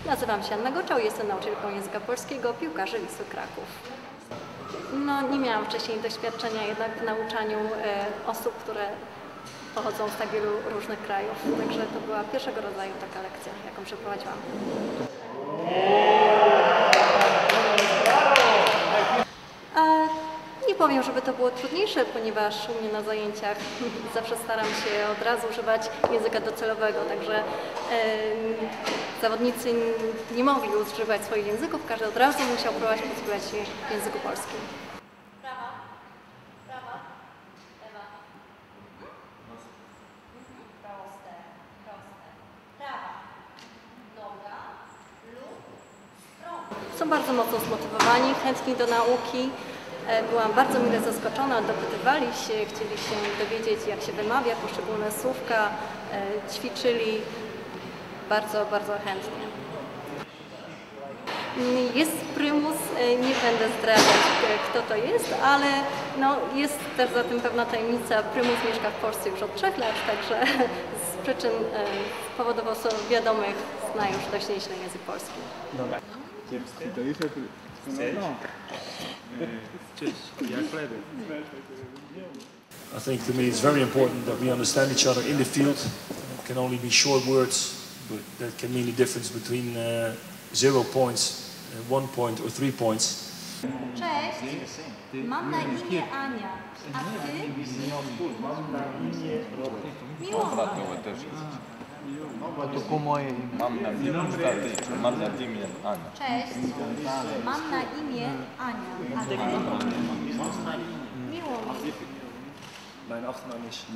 Nazywam się Anna Goczał, jestem nauczycielką języka polskiego, piłkarzy Wisły Kraków. No, nie miałam wcześniej doświadczenia jednak w nauczaniu osób, które pochodzą z tak wielu różnych krajów, także to była pierwszego rodzaju taka lekcja, jaką przeprowadziłam. Nie powiem, żeby to było trudniejsze, ponieważ u mnie na zajęciach zawsze staram się od razu używać języka docelowego, także zawodnicy nie mogli używać swoich języków, każdy od razu musiał próbować posługiwać się w języku polskim. Prawa, prawa, lewa. Proste, proste. Prawa, noga lub strona. Są bardzo mocno zmotywowani, chętni do nauki. Byłam bardzo mile zaskoczona, dopytywali się, chcieli się dowiedzieć, jak się wymawia poszczególne słówka, ćwiczyli bardzo, bardzo chętnie. Jest prymus, nie będę zdradzać, kto to jest, ale no, jest też za tym pewna tajemnica. Prymus mieszka w Polsce już od 3 lat, także z przyczyn powodowo wiadomych zna już dość nieźle język polski. Dobra. I think to me it's very important that we understand each other in the field. It can only be short words, but that can mean the difference between 0 points, 1 point or 3 points. Cześć, mam na imię Ania, a ty? Mam na imię Robert. Miło. To moje imię. Mam na imię Ania. Cześć, mam na imię Ania, a ty? Miło mi. Mein Nachname ist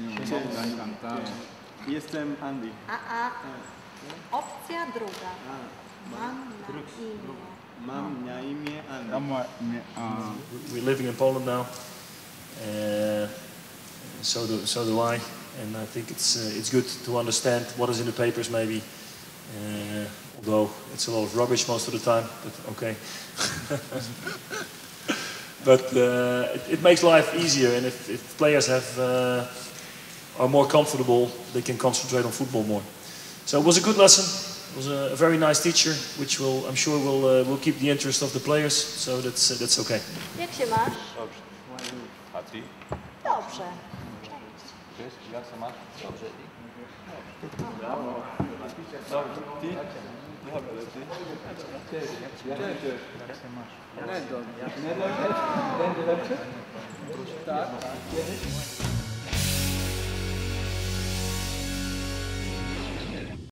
Jestem Andy. Opcja druga. Mam na imię. Mam na imię Andy. We're living in Poland now, so do I, and I think it's good to understand what is in the papers maybe, although it's a lot of rubbish most of the time, but okay. But it makes life easier, and if players are more comfortable, they can concentrate on football more. So it was a good lesson. It was a very nice teacher, which I'm sure will keep the interest of the players. So that's okay. Jak się masz? Dobrze. A ty? Dobrze. Cześć, jak się masz? Dobrze. Dobrze. Ty? Dobrze, ty? Jak się masz? Będę lepszy? Tak.